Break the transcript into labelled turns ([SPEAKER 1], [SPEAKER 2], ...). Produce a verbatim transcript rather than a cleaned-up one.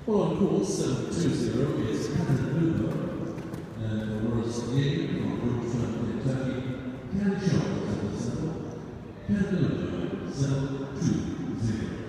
[SPEAKER 1] On course seven two zero is Catanova, and for race eight from Brookshire, Kentucky, Catanova seven seven, Catanova seven two zero.